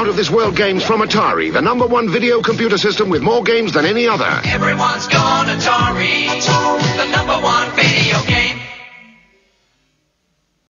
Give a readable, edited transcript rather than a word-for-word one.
out-of-this-world games from Atari, the #1 video computer system with more games than any other. Everyone's gone Atari, the #1 video game